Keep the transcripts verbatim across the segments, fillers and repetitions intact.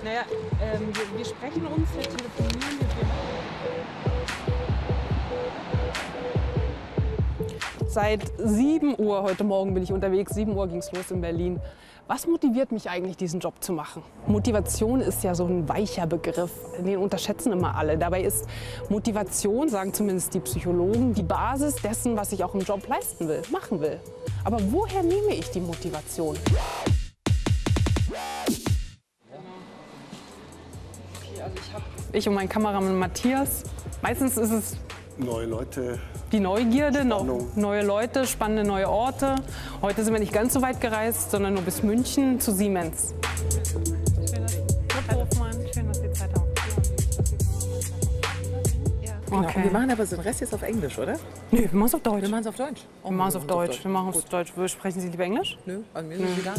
Naja, ähm, wir, wir sprechen uns, wir telefonieren, wir Seit sieben Uhr heute Morgen bin ich unterwegs. sieben Uhr ging es los in Berlin. Was motiviert mich eigentlich, diesen Job zu machen? Motivation ist ja so ein weicher Begriff. Den unterschätzen immer alle. Dabei ist Motivation, sagen zumindest die Psychologen, die Basis dessen, was ich auch im Job leisten will, machen will. Aber woher nehme ich die Motivation? Ich und mein Kameramann Matthias. Meistens ist es neue Leute. Die Neugierde, Spannung. neue Leute, spannende neue Orte. Heute sind wir nicht ganz so weit gereist, sondern nur bis München zu Siemens. Schön, dass, Hofmann. Schön, dass Sie Zeit haben. Genau. Okay. Wir machen aber so den Rest jetzt auf Englisch, oder? Nö, wir machen es auf Deutsch. Wir machen es auf Deutsch. Wir machen es auf Deutsch. Wir machen es auf Deutsch. Sprechen Sie lieber Englisch? Nö, an mir ist es egal.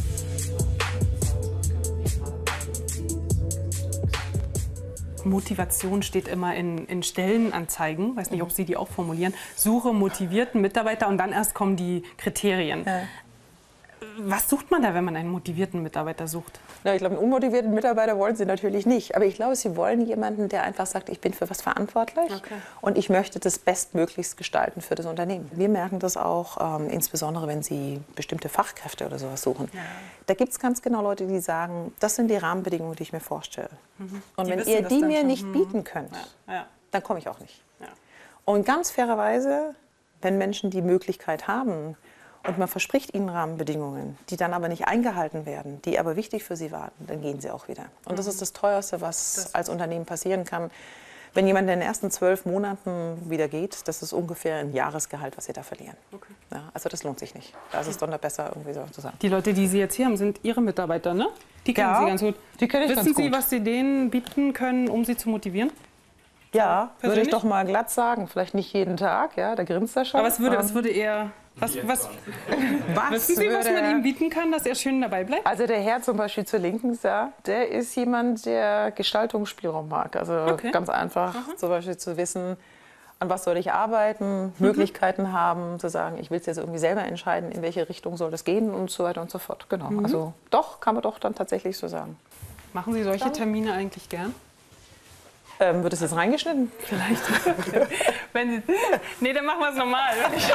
Motivation steht immer in, in Stellenanzeigen, weiß nicht, ob Sie die auch formulieren. Suche motivierten Mitarbeiter und dann erst kommen die Kriterien. Ja. Was sucht man da, wenn man einen motivierten Mitarbeiter sucht? Ja, ich glaube, einen unmotivierten Mitarbeiter wollen Sie natürlich nicht. Aber ich glaube, Sie wollen jemanden, der einfach sagt, ich bin für was verantwortlich okay. und ich möchte das bestmöglichst gestalten für das Unternehmen. Wir merken das auch, ähm, insbesondere wenn Sie bestimmte Fachkräfte oder sowas suchen. Ja. Da gibt es ganz genau Leute, die sagen, das sind die Rahmenbedingungen, die ich mir vorstelle. Mhm. Und die wenn ihr die mir schon nicht mhm. bieten könnt, ja. Ja. dann komme ich auch nicht. Ja. Und ganz fairerweise, wenn Menschen die Möglichkeit haben, und man verspricht ihnen Rahmenbedingungen, die dann aber nicht eingehalten werden, die aber wichtig für sie waren, dann gehen sie auch wieder. Und das ist das Teuerste, was als Unternehmen passieren kann. Wenn jemand in den ersten zwölf Monaten wieder geht, das ist ungefähr ein Jahresgehalt, was sie da verlieren. Okay. Ja, also das lohnt sich nicht. Da ist es dann besser, irgendwie so zu sagen. Die Leute, die Sie jetzt hier haben, sind Ihre Mitarbeiter, ne? Die kennen ja, Sie ganz gut. Die kenne ich Wissen ganz gut. Sie, was Sie denen bieten können, um sie zu motivieren? Ja, würde ich doch mal glatt sagen. Vielleicht nicht jeden Tag, ja, da grinst er schon. Aber es würde, es würde eher... Was, was, was wissen Sie, was man ihm bieten kann, dass er schön dabei bleibt? Also der Herr zum Beispiel zur Linken, da, der ist jemand, der Gestaltungsspielraum mag. Also okay. ganz einfach Aha. zum Beispiel zu wissen, an was soll ich arbeiten, mhm. Möglichkeiten haben, zu sagen, ich will es jetzt irgendwie selber entscheiden, in welche Richtung soll das gehen und so weiter und so fort. Genau. Mhm. Also doch, kann man doch dann tatsächlich so sagen. Machen Sie solche Termine eigentlich gern? Ähm, wird es jetzt reingeschnitten? Vielleicht. Wenn Sie, nee, dann machen wir es normal.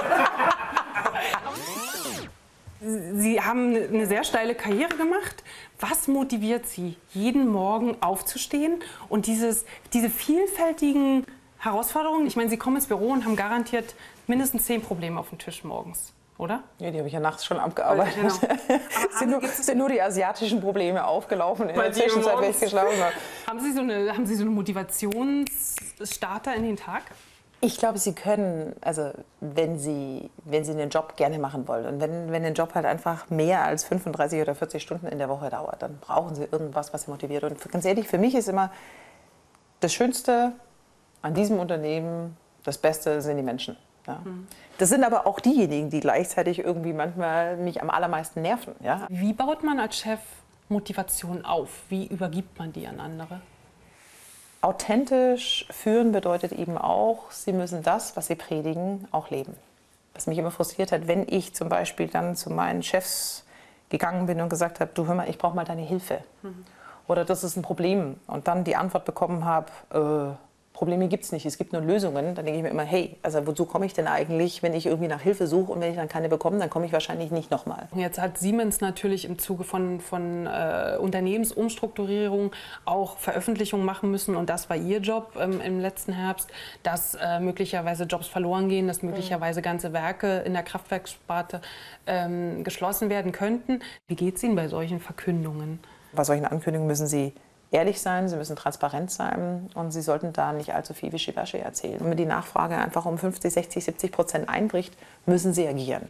Sie haben eine sehr steile Karriere gemacht. Was motiviert Sie, jeden Morgen aufzustehen und dieses, diese vielfältigen Herausforderungen? Ich meine, Sie kommen ins Büro und haben garantiert mindestens zehn Probleme auf dem Tisch morgens. Oder? Ja, die habe ich ja nachts schon abgearbeitet. Genau. Es sind, nur, sind nur die asiatischen Probleme aufgelaufen in der Zwischenzeit, wenn ich geschlafen habe. Haben Sie so eine, haben Sie so eine Motivationsstarter in den Tag? Ich glaube, Sie können, also wenn Sie, wenn Sie einen Job gerne machen wollen und wenn, wenn ein Job halt einfach mehr als fünfunddreißig oder vierzig Stunden in der Woche dauert, dann brauchen Sie irgendwas, was Sie motiviert. Und ganz ehrlich, für mich ist immer das Schönste an diesem Unternehmen, das Beste sind die Menschen. Ja. Das sind aber auch diejenigen, die gleichzeitig irgendwie manchmal mich am allermeisten nerven. Ja. Wie baut man als Chef Motivation auf? Wie übergibt man die an andere? Authentisch führen bedeutet eben auch, Sie müssen das, was Sie predigen, auch leben. Was mich immer frustriert hat, wenn ich zum Beispiel dann zu meinen Chefs gegangen bin und gesagt habe, du hör mal, ich brauche mal deine Hilfe. Mhm. Oder das ist ein Problem. Und dann die Antwort bekommen habe, äh, Probleme gibt es nicht, es gibt nur Lösungen. Dann denke ich mir immer, hey, also wozu komme ich denn eigentlich, wenn ich irgendwie nach Hilfe suche und wenn ich dann keine bekomme, dann komme ich wahrscheinlich nicht nochmal. Jetzt hat Siemens natürlich im Zuge von, von äh, Unternehmensumstrukturierung auch Veröffentlichungen machen müssen und das war ihr Job ähm, im letzten Herbst, dass äh, möglicherweise Jobs verloren gehen, dass möglicherweise ganze Werke in der Kraftwerkssparte ähm, geschlossen werden könnten. Wie geht es Ihnen bei solchen Verkündungen? Bei solchen Ankündigungen müssen Sie ehrlich sein, Sie müssen transparent sein und Sie sollten da nicht allzu viel Wischiwaschi erzählen. Und wenn die Nachfrage einfach um fünfzig, sechzig, siebzig Prozent einbricht, müssen Sie agieren.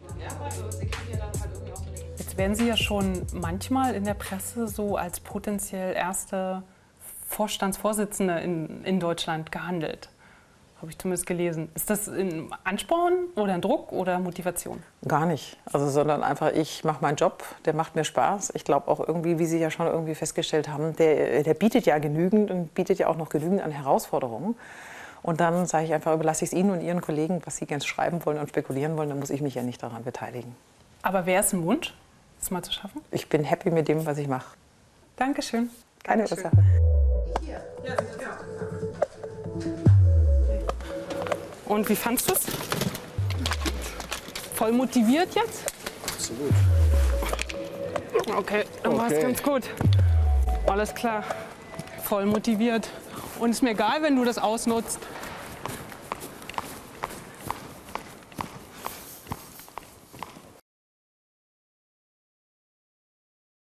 Jetzt werden Sie ja schon manchmal in der Presse so als potenziell erste Vorstandsvorsitzende in, in Deutschland gehandelt. Habe ich zumindest gelesen. Ist das ein Ansporn oder ein Druck oder Motivation? Gar nicht. Also, sondern einfach, ich mache meinen Job, der macht mir Spaß. Ich glaube auch irgendwie, wie Sie ja schon irgendwie festgestellt haben, der, der bietet ja genügend und bietet ja auch noch genügend an Herausforderungen. Und dann sage ich einfach, überlasse ich es Ihnen und Ihren Kollegen, was Sie gerne schreiben wollen und spekulieren wollen, dann muss ich mich ja nicht daran beteiligen. Aber wäre es ein Wunsch, das mal zu schaffen? Ich bin happy mit dem, was ich mache. Dankeschön. Keine Dankeschön. Ursache. Und wie fandst du es? Voll motiviert jetzt? Absolut. Okay, dann war es Okay. ganz gut. Alles klar. Voll motiviert. Und ist mir egal, wenn du das ausnutzt.